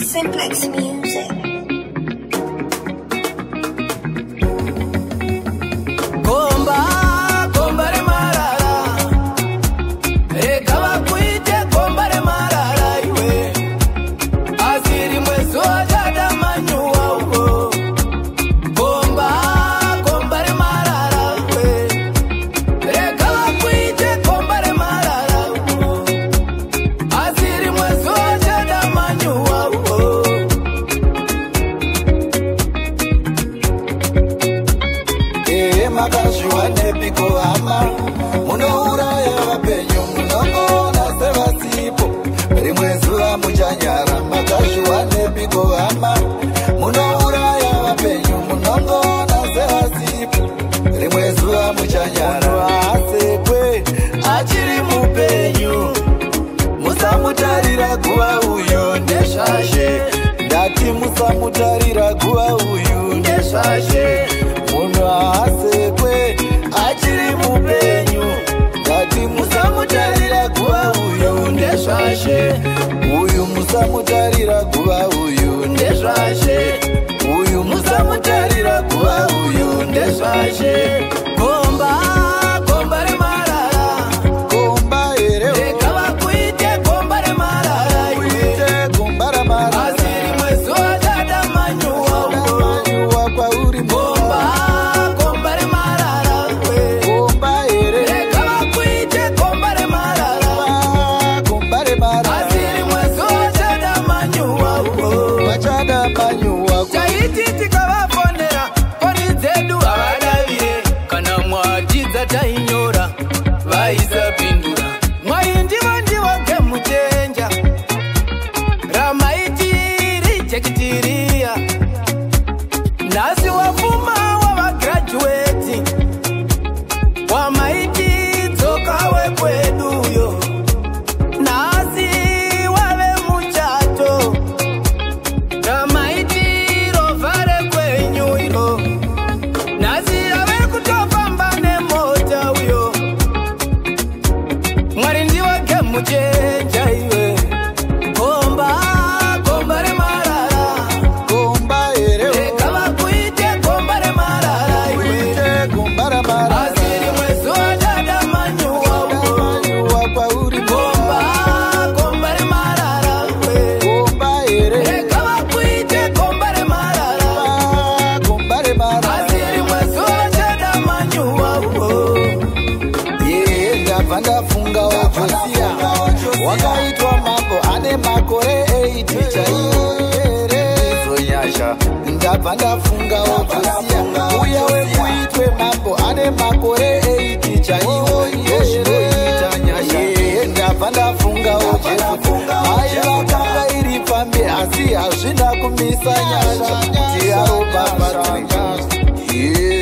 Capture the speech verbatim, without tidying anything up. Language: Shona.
Simplex Music. Komba, komba re marara, rega vakuite komba re marara iwe, asiri mwezo achada manyuwa uko. Komba, komba re marara iwe, rega vakuite komba re marara uko, asiri mwezo achada manyuwa uko. Makashiwa nepiko hama munouraya vapenyu munongona sevasipo rimwe zuva muchanyara. Makashiwa nepiko hama munouraya vapenyu munongona sevasipo rimwe zuva muchanyara. Asekwe achiri mupenyu musamutarira kuva uyu ndeshashe. Ndati musamutarira kuva uyu ndeshashe. Munhu asekwe achiri mupenyu ngati musamutarira kuva uyu ndezvashe. Uyu musamutarira kuva uyu ndezvashe. Uyu musamutarira kuva uyu ndezvashe. Komba, komba re marara, komba ere rega vakuite komba re marara iwe, komba re marara asiri mwezo achada manyuwa manyuwa kwauri komba. Taiti tikavafonera koni dzedu havadavire kana mwatidza tainyora vaisapindura. Mwai ndivo ndivo gemuchenja ramaiti rijekitiriya. Nhasi wapfuma wavagraduweti wamaiti dzoka wekweduyo. Nhasi wave muchato ramaiti rovhare kwenyu iro. Nhasi ave kutofamba nemota uyo. Mwari ndiwo gemuchenja iwe. Komba, komba re marara, komba ere rega vakuite komba re marara iwe, komba re marara asiri mwezo achada manyuwa manyuwa kwauri. Komba, komba re marara iwe, komba ere rega vakuite komba re marara, komba re marara asiri mwezo achada manyuwa uko. Ye ndabva ndafunga waJosia wakaitwa mambo ane makore eighty chaiwo izonyasha. Ndabva ndafunga waJosia uya wekuitwe mambo ane makore eighty chaiwo izvoita nyasha. Ye ndabva ndafunga waJesu mai vakanga iri pambe asi hazvina kumisa nyasha kuti arobabatswe.